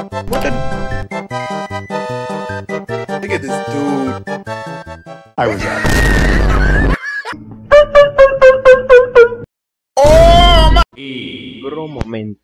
What the? Look at this dude. I was out. Oh my! Bro, momento.